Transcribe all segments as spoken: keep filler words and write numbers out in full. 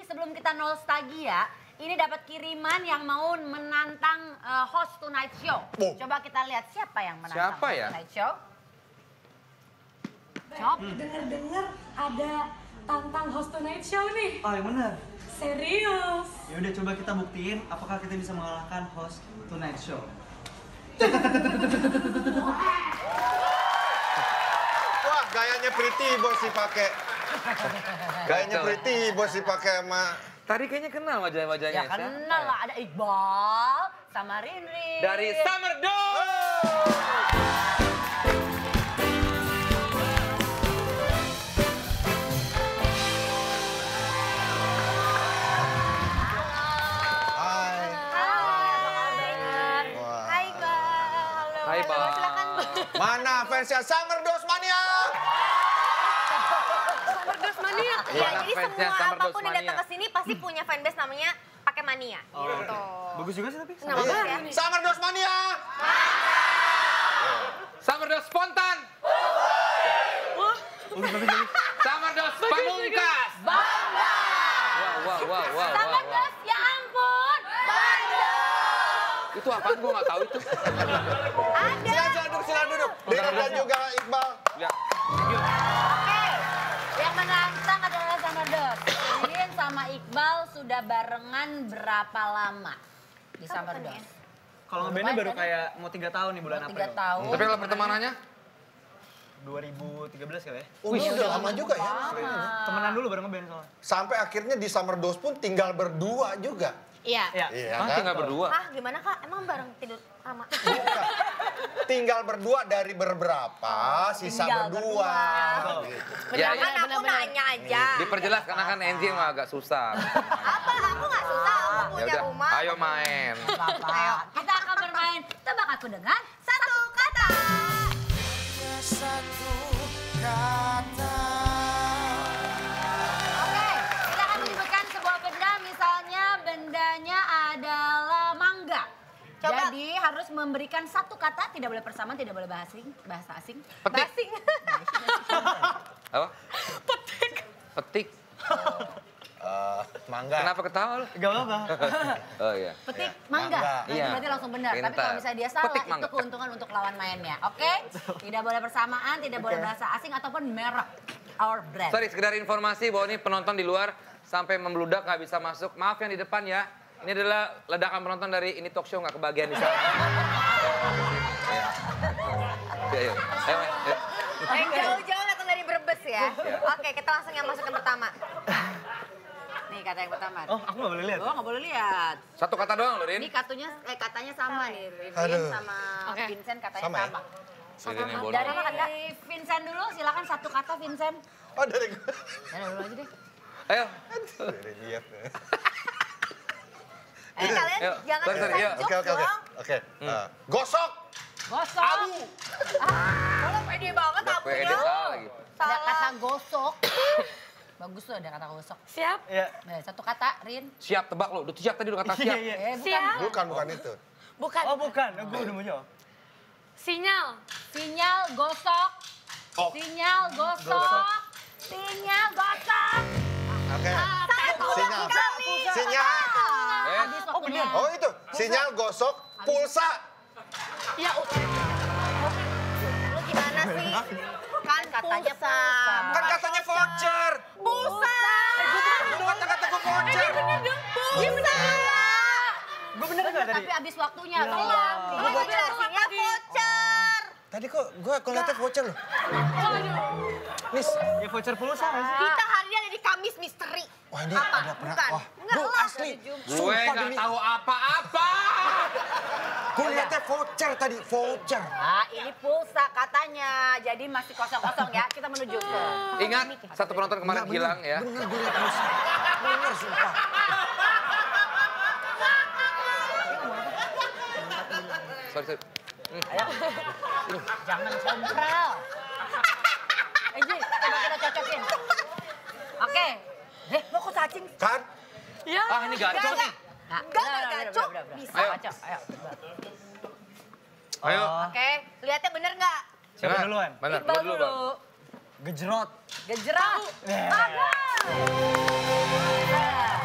sebelum kita nostalgia, ini dapat kiriman yang mau menantang uh, host Tonight Show. Oh. Coba kita lihat siapa yang menantang siapa host ya? Tonight Show. Coba. Hmm. Dengar-dengar ada tantang host Tonight Show nih. Oh, yang benar. Serius. Ya udah coba kita buktiin apakah kita bisa mengalahkan host Tonight Show. Wah, gayanya Pretty Boss sih pakai. Gayanya Pretty Boss sih pakai sama. Tadi kayaknya kenal wajah-wajahnya. Ya kenal lah, ada Iqbal sama Rinri. Dari Summer Dose. Hai, Bang. Silakan. Mana fansnya Summer Dose Mania? Summer Dose Mania. Iya, jadi fansnya semua Summer Dose apapun yang datang ke sini pasti punya fanbase namanya pakai mania. Oh, gitu. Bagus juga sih tapi. Nah, bagus ya. Summer Dose Mania. Summer Dose Spontan. Summer Dose Pamungkas. Bangga. Wow, wow, wow, wow. Summer wow. Dose, ya ampun. Bangga. Itu apaan? Gue nggak tahu itu. Ada. Silakan silakan duduk, silakan duduk. Rinri dan juga Iqbal. Ya. Oke, yang menantang adalah Summer Dose. Rin sama Iqbal sudah barengan berapa lama di Summer Dose? Kalau ngebandnya baru kayak mau tiga tahun nih bulan Oh, April. tiga tahun. Tapi kalau pertemanannya? dua ribu tiga belas kali ya. Oh, ini udah lama juga ya. Temenan dulu baru ngeband soalnya. Sampai akhirnya di Summer Dose pun tinggal berdua juga. Iya. Iya. Iya Ah, kan? tinggal berdua. Hah, gimana Kak? Emang bareng tidur sama? Tinggal berdua dari beberapa, sisa Tinggal berdua. berdua. Gitu. Ya, Kan ya. aku nanya aja. Diperjelas karena kan Enzi emang agak susah. Apa? Aku nggak susah. Aku Ya punya udah, rumah. ayo main. Ayo, kita akan bermain tebak aku dengan Satu kata. Oke, kita akan menyebutkan sebuah benda, misalnya bendanya adalah mangga. Coba. Jadi harus memberikan satu kata, tidak boleh persamaan, tidak boleh bahasa asing. Bahasa asing. Petik. Basing. Apa? Petik. Petik. Eh, mangga. Kenapa ketawa lu? Gak apa-apa. Oh iya. Petik Iya, mangga. mangga. Nah, Iya. berarti langsung benar. Tapi Pintar. kalau misalnya dia salah, Petik itu mangga. keuntungan untuk lawan mainnya. Oke? Tidak boleh persamaan, tidak boleh bahasa asing ataupun merek or brand. Sorry, sekedar informasi bahwa ini penonton di luar sampai membludak nggak bisa masuk. Maaf yang di depan ya. Ini adalah ledakan penonton dari ini talk show nggak kebagian di sana. Ayo, ayo, ayo, ayo. Yang jauh-jauh datang dari Brebes ya. Oke, kita langsung yang masuk yang pertama. Nih kata yang pertama. Oh, aku gak boleh lihat. Oh, nggak boleh lihat. Satu kata doang loh, Rin. Ini katunya, eh, katanya sama nih. Rin Aduh. sama Oke. Vincent katanya Sama sama. ya? Rin yang bodoh. Dari Vincent dulu, silakan satu kata Vincent. Oh, dari gue. Ya, dulu aja deh. Ayo. Dari dia. Eh, kalian Yuk, jangan sorry, sorry, inside yuk. joke Oke, oke, oke. dong. Oke. eh, Gosok. Gosok. Abu. Kalau pede banget Udah abunya. pede salah lagi. Ada kata Salah. gosok. Bagus tuh ada kata gosok. Siap. Iya. Nah, satu kata, Rin. Siap tebak lo. Udah siap tadi udah kata siap. Iya, iya. Eh, bukan. Siap. Bukan, bukan itu. Bukan. Oh, bukan. Gue udah mau jawab. Sinyal. Sinyal gosok. Oh. Sinyal gosok. Sinyal gosok. Oke. Satu. Sinyal. Kami. Sinyal. Eh, Habis waktunya. Oh, itu. Sinyal gosok pulsa. Ya udah. Lu gimana sih? Kan katanya pulsa. kan katanya voucher. Pulsa. Bukan kata gue voucher. Pulsa. Gue bener gak tadi? Tapi habis waktunya. Ya. sayang. Lu mau jelasinnya voucher. Tadi kok gue kelihatan voucher loh. Nis. Ya voucher pulsa gak sih? Kita hari ini ada di Kamis Misteri. Wah, ini Apa? ada pernah. Bukan. Wah, Enggak bro, lah. asli. Gue Sumpah nggak demi. tahu apa-apa. Gue lihatnya voucher tadi, voucher. Ah, ini pulsa katanya. Jadi masih kosong-kosong ya. Kita menuju ke... Ingat, satu penonton kemarin Nggak, hilang bener, ya. Bener, gue lihat pulsa. Bener, sumpah. Sorry, sorry. Ayo. Jangan sompral. Eh, Ji, coba kita cocokin. Oke. Eh, lo kok cacing? Kan? Ya. Ah, ini gacor nih. Nah, Enggak, udah, enggak udah, gacor. udah, udah, udah. Bisa. Ayo, Gacor, ayo. Ayo. Oke, lihatnya bener nggak? Siapa Nah, duluan? Bener, Iqbal lu dulu, Bang. Gejrot. Gejrot. Eh. Bagus.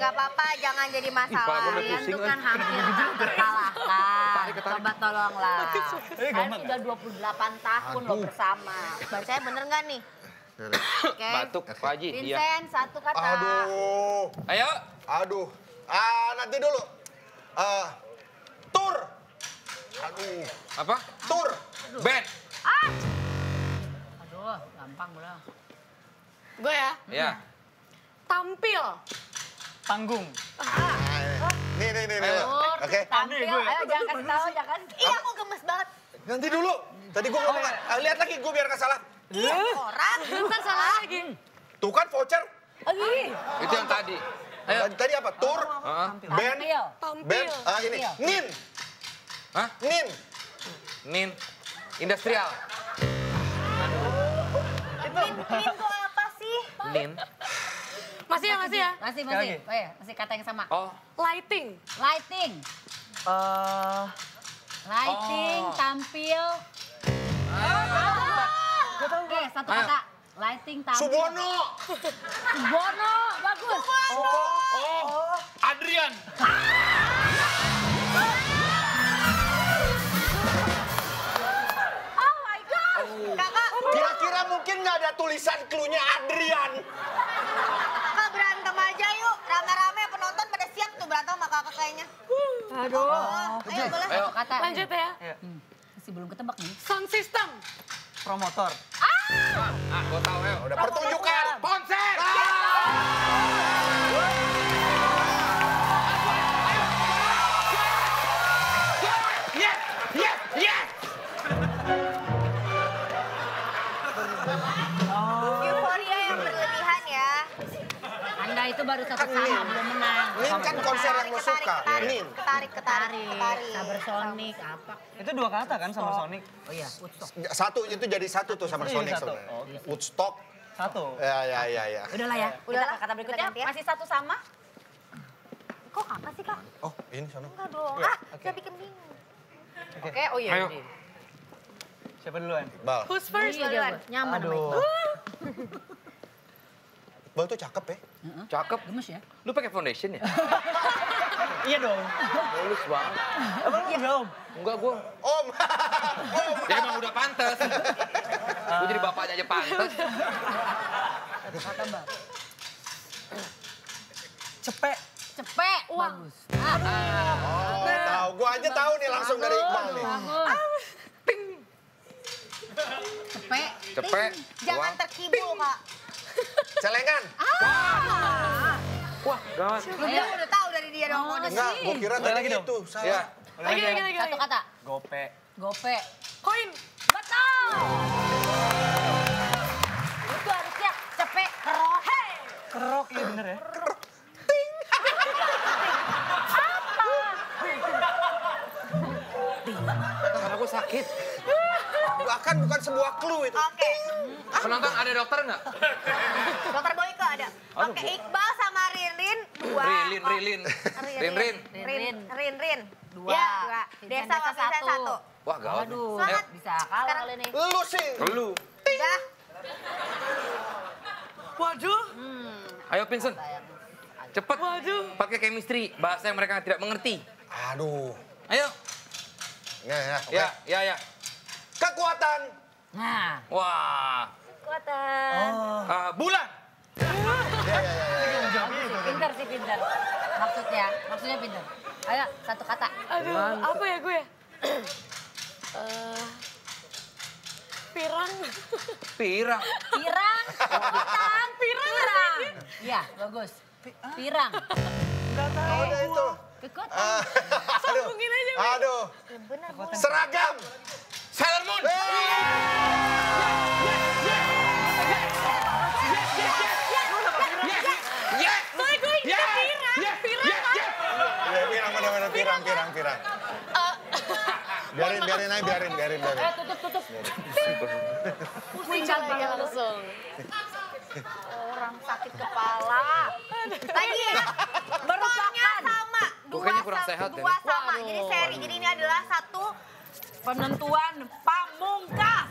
nggak apa-apa, jangan jadi Ih, pala gua masalah. udah Kalian pusing, tuh eh. kan hampir terkalahkan. Tarik, tarik. Coba tolonglah. Kalian sudah dua puluh delapan tahun loh bersama. Bacanya bener nggak nih? Oke. Batuk, Pak Haji. Iya. Vincent, satu kata. Aduh. Ayo. Aduh. Ah, nanti dulu. Eh, tur. Aduh. Apa? Tur. Band. Ah! Aduh, gampang belum. Gue ya, Ya. tampil. Panggung. Ah, nih, nih, nih, nih. Ayo. Tur, Oke. tampil. Aneh gue. Ayo jangan kasih tahu, jangan kasih tahu. Iya, aku gemes banget. Nanti dulu. Tadi gue ngomong, ah, lihat lagi gue biar nggak salah. Iya, orang. Ntar salah lagi. Tuh kan voucher. Itu yang tadi. Ayo. Tadi, tadi apa? Tur, Heeh. band, Tampil. Tampil. band, ah ini, nin, Hah? nin. Nin. Industrial. Min, min tuh apa sih? Nin. Masih ya, masih ya. Masih, Sekali masih. lagi. Oh iya, masih kata yang sama. Oh. Lighting. Lighting. Eh, Lighting, Oh. tampil. Oke, satu Ayo. kata. Lighting, tampil. Subono. Subono, bagus. oh, Adrian. Oh my God. Kakak, Kira-kira mungkin nggak ada tulisan clue-nya Adrian. kakak berantem aja yuk. Rame-rame penonton pada siap tuh berantem sama kakak kayaknya. Aduh. Oh, ayo boleh. Ayo. Satu kata. Lanjut ya. Hmm, masih belum ketebak nih. Sound system. Promotor. Ah, gua tahu ayo. Udah pertunjukan. Konser. Yes, yes, yes. Euforia yang berlebihan ya. Anda itu baru satu sama, belum menang. Nin kan konser yang lo suka. Ketarik, Nin. ketarik, ketarik, ketarik. Saber Sonic, apa? Itu dua kata kan sama Sonic? Oh iya, Woodstock. Satu itu jadi satu tuh sama Itu jadi Sonic satu. sebenarnya. Oh, gitu. Woodstock. Satu. Ya, ya, ya, ya. Udahlah ya. Udahlah, Kita ke kata berikutnya. ganti ya. Masih satu sama. Kok kakak sih kak? Oh, ini sana. Enggak dong. Ah, saya bikin bingung. Oke, oh iya. Ayo. ini. Siapa duluan? Bal. Who's first? Iya, dia, nyaman sama Aduh. Iqbal. Bal tuh cakep ya. Cakep. Gemes ya. Lu pakai foundation ya? Iya dong. Mulus banget. Emang lu belum? Enggak gua. Om. Ya emang udah pantes. Gua jadi bapaknya aja pantes. Satu kata, Mbak. Cepet. Cepet. Bagus. Ah, Oh, tahu. Gua aja tahu nih langsung dari Iqbal nih. bagus. Cepet. Cepet. Jangan Uang. terkibul kak. Celengan. Wah, gawat. Lu dia udah tahu dari dia dong. Oh, kode. Enggak, gua kira Boleh tadi lagi dong? itu. Salah. Ya. Lagi, lagi, lagi. Satu kata. Gope. Gope. Koin. Betul. Itu harusnya cepet. Kerok. Hey. Kerok, iya bener ya. Karena gua sakit. Bahkan bukan sebuah clue itu. Oke. Penonton ada dokter nggak? Dokter Boyke ada. Aduh, Oke, Bu. Iqbal sama Rinrin dua. Rilin, Oh, Rilin. Rin, Rin, Rin. Rin, Rin, Rin. Dua. Ya, dua. Vincent Desa sama Desa Vincent satu. satu. Wah, gawat. nih. Aduh, Semangat. bisa kalah Sekarang- kali nih. Lu sih. Lu. Udah. Waduh. Ayo, Vincent. Cepet. Waduh. Pakai chemistry. Bahasa yang mereka tidak mengerti. Aduh. Ayo. Ya, ya, oke. Ya, ya, ya. Kekuatan. Nah, Wah. Kekuatan. Oh. Ah, bulan. Ya, ya, ya, ya. pinter sih pinter. Maksudnya, maksudnya pinter. Ayo, satu kata. Aduh, apa ya gue? Eh, pirang. Pirang. Pirang, pirang, pirang. Iya, bagus. Pirang. Oh, udah itu. Kekuatan. Ah, aduh. Sambungin aja, Wi. Aduh. Seragam. Sailor Moon. Yes. Soalnya gue ingat Yes. pirang. Yes. Pirang Yes. kan? Yes. Ya, pirang, bener-bener pirang, pirang, pirang. Biarin, biarin aja, biarin, biarin, biarin. Eh, tutup, tutup. Pusing lagi langsung. Orang sakit kepala. Lagi ya. Merupakan Sama. Dua, Kayaknya kurang sama, sehat dua ya. sama. Jadi seri. Jadi ini adalah satu. penentuan pamungkas.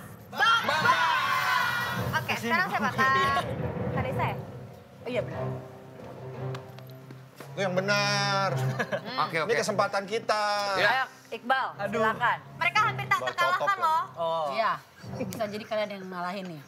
Oke, sekarang siapa? Kak Karisa ya? Oh iya benar. Itu yang benar. Oke, oke. Ini kesempatan kita. Ya. Ayo, Iqbal, silakan. Mereka hampir tak Bal terkalahkan cocok loh. Oh. Iya, bisa jadi kalian yang ngalahin nih.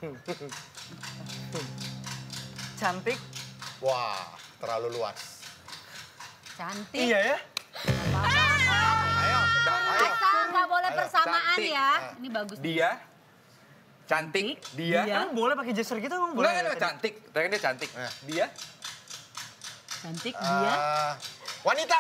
Cantik. Wah, terlalu luas. Cantik. Iya ya. Ayo, ayo. Asal nggak boleh Ayo, persamaan cantik. ya. Ini bagus. Dia. Cantik. Dia. Emang boleh pakai gesture gitu emang boleh? Enggak, enggak, cantik. Tadi kan dia cantik. Eh. Dia. Cantik dia. Ah, wanita.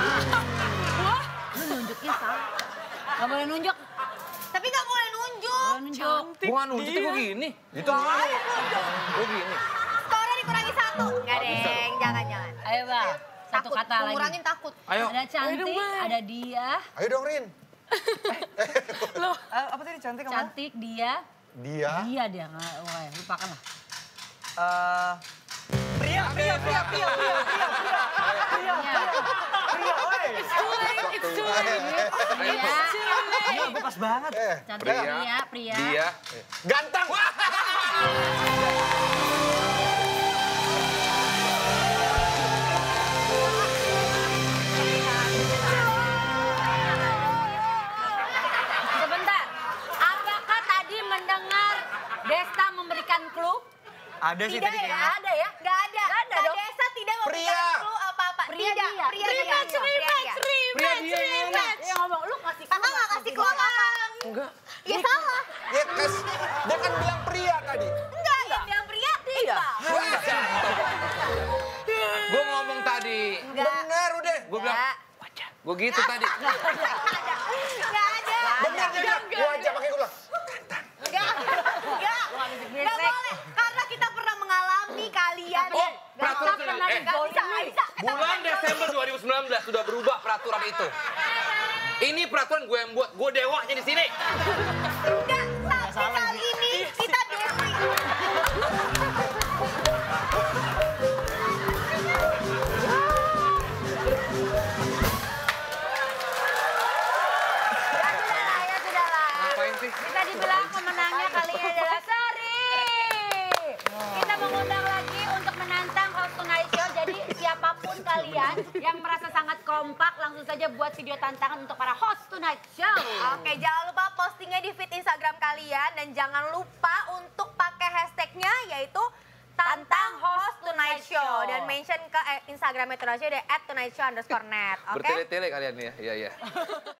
Lu nunjuknya salah. Nggak boleh nunjuk. Tapi nggak boleh nunjuk. Boleh nunjuk. Gua nunjuk gue gini. Itu Gue gini. Skornya dikurangi satu. Nggak deng, jangan-jangan. Ayo bang, satu Takut, kata lagi. ngurangin takut. Ayo. Ada cantik, ada dia. Ayo dong, Rin. Loh, eh, apa tadi cantik apa? Cantik dia. Dia. Dia dia. Nggak, wah, lupakan lah. Eh, pria, pria, pria, pria, pria, pria, pria, pria, Iya. pria, woi. It's too late, it's too late. Pria. Iya, gue pas banget. Eh, Cantik Pria. pria, pria. Dia. ganteng. Sebentar. Apakah tadi mendengar Desta memberikan clue? Ada sih Tidak tadi ya? kayaknya. Ada ya? Nggak ada. Nggak ada Kak dong. Desa tidak Pria. memberikan clue apa-apa. Pria Tidak, dia. pria Rematch, dia. Rematch, Pria dia. Pria rematch, dia yang rematch. Dia ngomong, lu kasih clue. Kakak nggak kasih clue apa-apa. Enggak. Ya salah. Dia, kas, dia kan bilang pria tadi. Enggak, yang bilang pria. Iya. Gue ngomong tadi. Enggak. Benar udah. Gue bilang, gue gitu tadi. Enggak ada. Enggak ada. Benar dia bilang. Gua aja pakai gula. Enggak. Enggak. Enggak boleh. Karena kita pernah mengalami kalian. Oh, peraturan Nggak sudah. pernah Eh, Enggak bisa, nggak bisa. bulan Desember dua ribu sembilan belas sudah berubah peraturan itu. Ini peraturan gue yang buat. Gue dewanya di sini. Enggak, tapi kali ini kita dewi. Ya sudahlah, ya sudahlah. Ngapain sih? Bisa dibilang pemenangnya kali ini adalah Sari. Kita mengundang lagi untuk menantang host Tonight Show. Jadi siapapun kalian yang merasa sangat kompak, langsung saja buat video tantangan untuk para host Tonight Show. Oke, jangan lupa postingnya di feed Instagram kalian dan jangan lupa untuk pakai hashtagnya yaitu tantang host Tonight Show dan mention ke eh, Instagramnya Tonight Show di at tonight show underscore net. Oke? Bertele-tele kalian ya. Iya, iya.